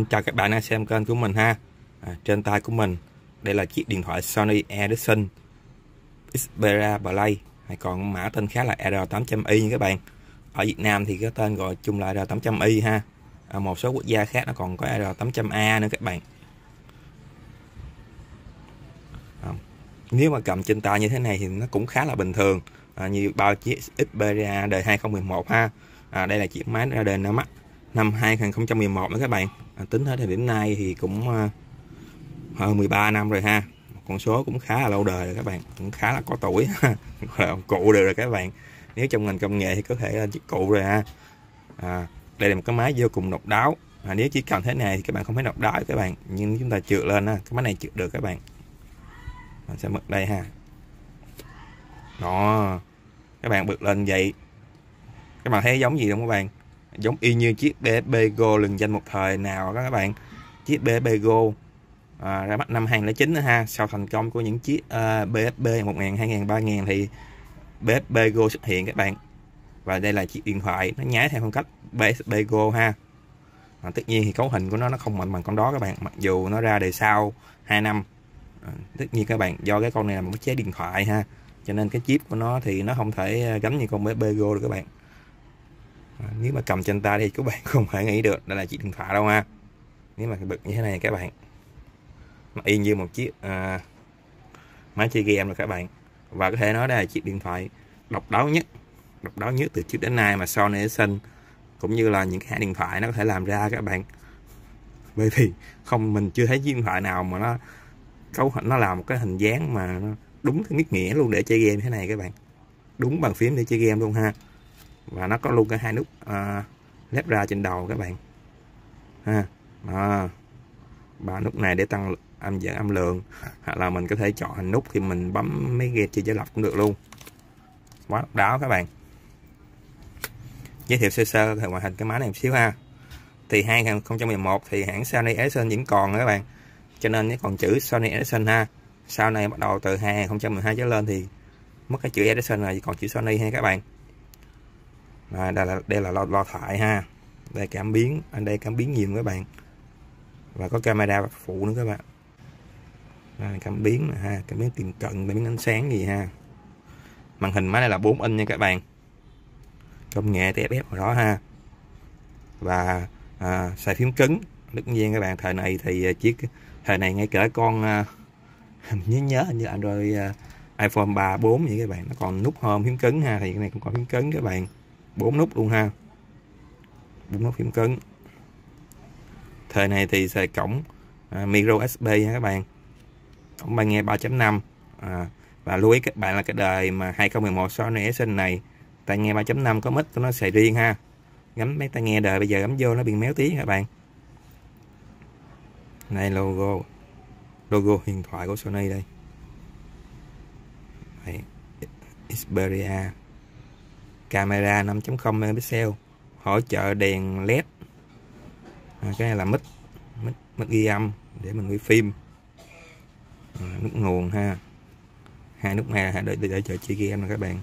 chào các bạn đang xem kênh của mình ha. Trên tay của mình đây là chiếc điện thoại Sony Ericsson Xperia Play, hay còn mã tên khác là R800i nha các bạn. Ở Việt Nam thì cái tên gọi chung là R800i ha. Ở một số quốc gia khác nó còn có R800A nữa các bạn. Nếu mà cầm trên tay như thế này thì nó cũng khá là bình thường, như bao chiếc Xperia đời 2011 ha. Đây là chiếc máy ra đời năm 2011 nữa các bạn. Tính tới thời điểm nay thì cũng hơn 13 năm rồi ha. Một con số cũng khá là lâu đời rồi các bạn, cũng khá là có tuổi gọi là ông cụ được rồi các bạn. Nếu trong ngành công nghệ thì có thể là chiếc cụ rồi ha. Đây là một cái máy vô cùng độc đáo. Nếu chỉ cầm thế này thì các bạn không thấy độc đáo các bạn, nhưng chúng ta trượt lên cái máy này trượt được các bạn. Mình sẽ bật đây ha. Đó, các bạn bật lên vậy các bạn thấy giống gì không các bạn? Giống y như chiếc BSB Go lừng danh một thời nào đó các bạn. Chiếc BSB Go ra mắt năm 2009 nữa ha. Sau thành công của những chiếc BSB 1000, 2000, 3000 thì BSB Go xuất hiện các bạn. Và đây là chiếc điện thoại nó nhái theo phong cách BSB Go ha. Tất nhiên thì cấu hình của nó không mạnh bằng con đó các bạn, mặc dù nó ra đời sau 2 năm. Tất nhiên các bạn, do cái con này là một cái chế điện thoại ha, cho nên cái chip của nó thì nó không thể gắn như con BSB Go được các bạn. Nếu mà cầm trên tay thì các bạn không thể nghĩ được đây là chiếc điện thoại đâu ha. Nếu mà bật như thế này các bạn, nó y như một chiếc máy chơi game rồi các bạn. Và có thể nói đây là chiếc điện thoại độc đáo nhất từ trước đến nay mà Sony Ericsson cũng như là những cái hãng điện thoại nó có thể làm ra các bạn. Bởi vì mình chưa thấy chiếc điện thoại nào mà nó làm một cái hình dáng mà nó đúng cái nghĩa luôn để chơi game thế này các bạn. Đúng bàn phím để chơi game luôn ha. Và nó có luôn cả hai nút led ra trên đầu các bạn ha. Ba nút này để tăng âm giảm âm lượng, hoặc là mình có thể chọn hình nút khi mình bấm mấy ghế chia lập cũng được luôn. Quá độc đáo các bạn. Giới thiệu sơ về ngoại hình cái máy này một xíu ha. Thì 2011 thì hãng Sony Ericsson vẫn còn nữa các bạn, cho nên nó còn chữ Sony Ericsson ha. Sau này bắt đầu từ 2012 trở lên thì mất cái chữ Ericsson rồi, chỉ còn chữ Sony ha các bạn. Đây là lo thoại ha. Đây cảm biến, ở đây cảm biến nhiều các bạn, và có camera phụ nữa các bạn. Đây, cảm biến ha, cảm biến tiềm cận, cảm biến ánh sáng gì ha. Màn hình máy này là 4 inch nha các bạn, công nghệ TFT vào đó ha. Và xài phím cứng. Tất nhiên các bạn, thời này thì thời này ngay cả con nhớ như Android iPhone 3, 4 vậy các bạn, nó còn nút home phím cứng ha, thì cái này cũng có phím cứng các bạn, 4 nút luôn ha, 4 nút phím cứng. Thời này thì xài cổng micro USB ha các bạn, cổng tai nghe 3.5. Và lưu ý các bạn là cái đời mà 2011 Sony Ericsson này, tai nghe 3.5 có mic của nó xài riêng ha. Gắm mấy tai nghe đời bây giờ gắm vô nó bị méo tí các bạn. Này logo điện thoại của Sony đây. Đấy, Xperia. Camera 5.0 megapixel, hỗ trợ đèn led. Cái này là mic ghi âm để mình quay phim. Nút nguồn ha. Hai nút này để chơi game nè các bạn.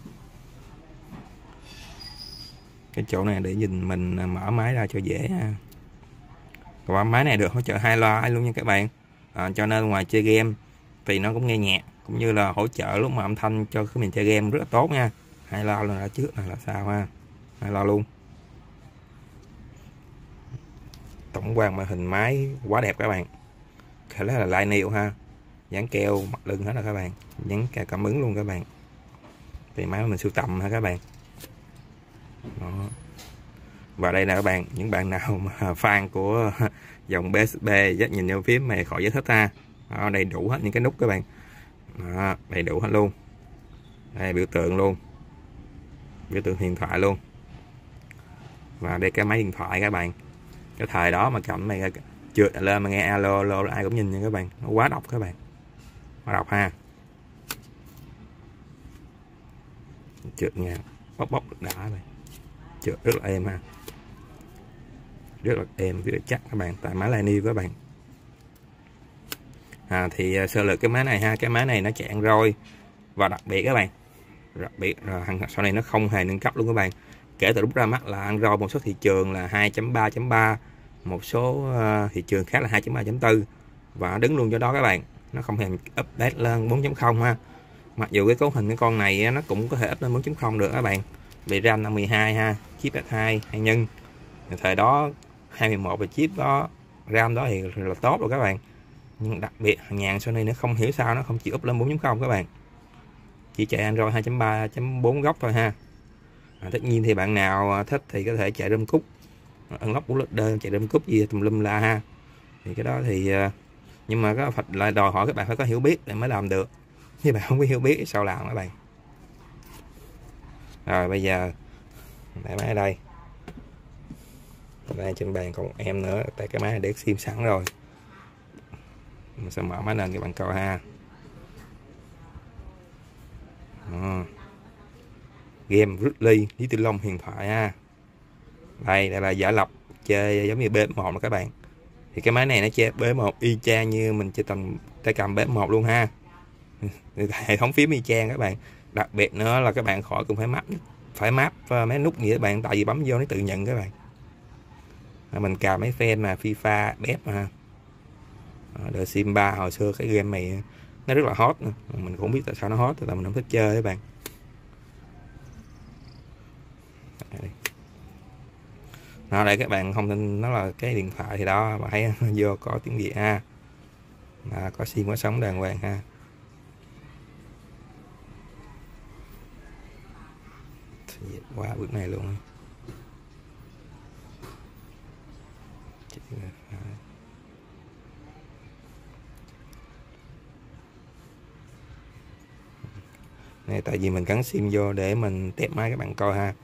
Cái chỗ này để nhìn mình mở máy ra cho dễ ha. Và máy này được hỗ trợ 2 loa luôn nha các bạn. Cho nên ngoài chơi game thì nó cũng nghe nhạc, cũng như là hỗ trợ lúc mà âm thanh cho cái mình chơi game rất là tốt nha. 2 loa luôn, ở trước này là sao ha, 2 loa luôn. Tổng quan màn hình máy quá đẹp các bạn, khá là lai niệu ha, dán keo mặt lưng hết rồi các bạn, dán keo cảm ứng luôn các bạn. Thì máy mình sưu tầm ha các bạn. Đó. Và đây là các bạn, những bạn nào mà fan của dòng BSB dắt nhìn vô phím này khỏi giải thích ha. Đó, đầy đủ hết những cái nút các bạn. Đó, đầy đủ hết luôn. Đây biểu tượng luôn, biểu tượng điện thoại luôn. Và đây cái máy điện thoại các bạn, cái thời đó mà cầm này trượt lên mà nghe alo ai cũng nhìn nha các bạn, nó quá độc các bạn, quá độc ha. Trượt nha, bóc đã này, trượt rất là êm ha, rất là êm, rất là chắc các bạn, tại máy Lionel các bạn. Thì sơ lược cái máy này ha, cái máy này nó chạy Android. Và đặc biệt các bạn, đặc biệt thằng Sony nó không hề nâng cấp luôn các bạn. Kể từ lúc ra mắt là Android một số thị trường là 2.3.3 một số thị trường khác là 2.3.4 và nó đứng luôn cho đó các bạn, nó không hề update lên 4.0 ha. Mặc dù cái cấu hình cái con này nó cũng có thể up lên 4.0 được các bạn, vì RAM 512 ha, chip S2 hay nhân thời đó 21 và chip đó, RAM đó thì là tốt rồi các bạn. Nhưng đặc biệt hàng ngàn Sony nó không hiểu sao nó không chịu up lên 4.0 các bạn, chỉ chạy Android 2.3.4 gốc thôi ha. Tất nhiên thì bạn nào thích thì có thể chạy ROM cúc, unlock bootloader, chạy ROM cúc gì tùm lum la ha. Thì cái đó thì nhưng mà có phải là đòi hỏi các bạn phải có hiểu biết để mới làm được, nếu bạn không có hiểu biết thì sao làm các bạn. Rồi bây giờ để máy ở đây, trên bàn còn em nữa, tại cái máy này để sim sẵn rồi, mình sẽ mở máy lên các bạn coi ha. Game Ridley Lý Tư Long huyền thoại ha. Đây là giả lập chơi giống như PS1 các bạn. Thì cái máy này nó chơi PS1 y chang như mình chơi tay cầm PS1 luôn ha. Hệ thống phím y chang các bạn. Đặc biệt nữa là các bạn khỏi cũng phải map mấy nút gì các bạn, tại vì bấm vô nó tự nhận các bạn. Mình cài mấy fan mà FIFA, PES mà. The Sims 3 hồi xưa cái game này nó rất là hot, mình cũng không biết tại sao nó hot, tại mình không thích chơi các bạn. Nó đây các bạn, không tin nó là cái điện thoại thì đó mà thấy vô có tiếng Việt ha, có sim có sóng đàng hoàng ha. Quá bước này luôn. Này tại vì mình gắn sim vô để mình test máy các bạn coi ha.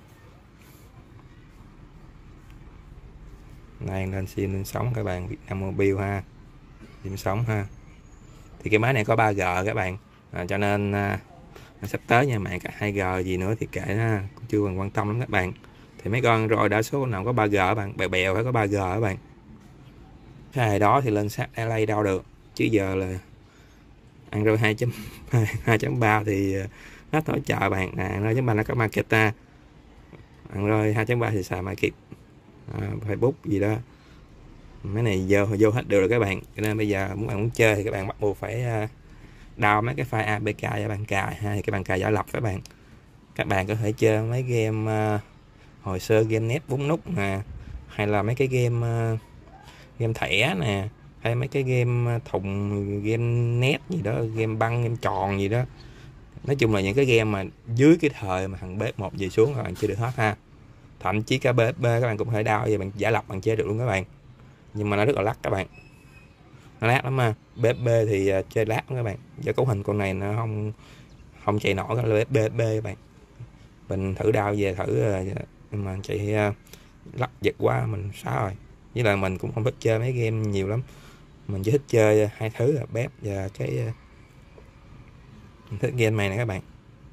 Này lên sim lên sóng các bạn, Vietnam Mobile ha, sim sóng ha. Thì cái máy này có 3G các bạn, cho nên sắp tới nha mạng cả 2G gì nữa thì kệ ha, cũng chưa cần quan tâm lắm các bạn. Thì mấy con Android đa số nào có 3G các bạn, bèo phải có 3G các bạn. Cái này đó thì lên sát LA đâu được, chứ giờ là Android 2.3 thì nó hỗ trợ bạn nè, Android 3 nó có market ta, Android 2.3 thì xài market, Facebook gì đó, mấy này vô hết được rồi các bạn. Cho nên bây giờ muốn chơi thì các bạn bắt buộc phải download mấy cái file APK cho bạn cài ha, thì các bạn cài giả lập các bạn. Các bạn có thể chơi mấy game hồi xưa, game net 4 nút nè, hay là mấy cái game thẻ nè, hay mấy cái game thùng, game net gì đó, game băng, game tròn gì đó. Nói chung là những cái game mà dưới cái thời mà thằng PS1 về xuống các bạn chơi được hết ha. Thậm chí cả PSP các bạn cũng có thể download về bạn giả lập bạn chơi được luôn các bạn. Nhưng mà nó rất là lắc các bạn, nó lát lắm ha. PSP thì chơi lát lắm các bạn, do cấu hình con này nó không chạy nổi cái PSP các bạn. Mình thử download về thử nhưng mà chạy lắc giật quá mình xóa rồi. Với lại mình cũng không thích chơi mấy game nhiều lắm, mình chỉ thích chơi hai thứ là bếp và cái mình thích game này nè các bạn.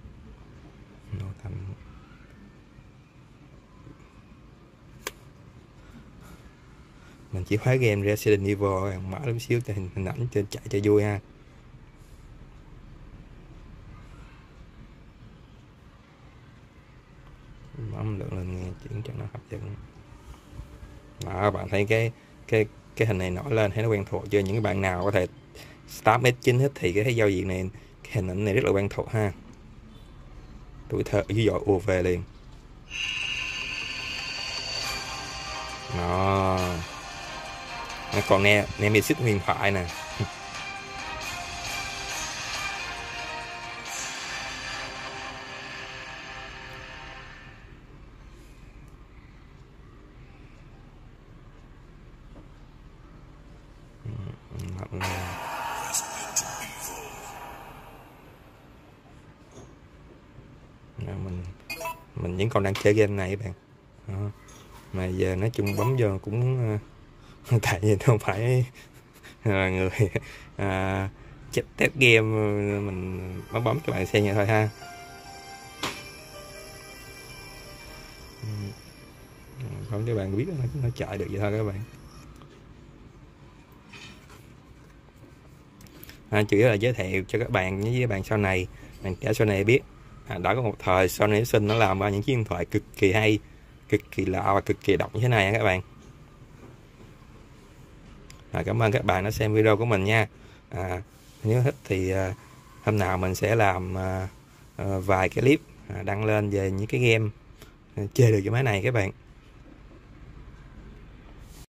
Mình chỉ khóa game Resident Evil, mở chút xíu cho hình ảnh trên chạy cho vui ha. Bấm lượng lên nghe chuyển cho nó hấp dẫn. Đó, bạn thấy cái hình này nổi lên thấy nó quen thuộc chưa? Những bạn nào có thể start S9 hết thì cái giao diện này, cái hình ảnh này rất là quen thuộc ha. Tuổi thơ dữ dội ùa về liền. Đó, nó còn Nemesis huyền thoại nè. Mình vẫn còn đang chơi game này các bạn. Đó. Mà giờ nói chung bấm vô cũng tại vì không phải là người chết test game, mình bấm cho bạn xem vậy thôi ha. Bấm cho bạn biết nó chạy được vậy thôi các bạn. Chủ yếu là giới thiệu cho các bạn với bạn sau này, bạn trẻ sau này biết đã có một thời Sony Ericsson nó làm ra những chiếc điện thoại cực kỳ hay, cực kỳ lạ và cực kỳ độc như thế này các bạn. Cảm ơn các bạn đã xem video của mình nha. Nếu thích thì hôm nào mình sẽ làm vài cái clip đăng lên về những cái game chơi được cái máy này các bạn.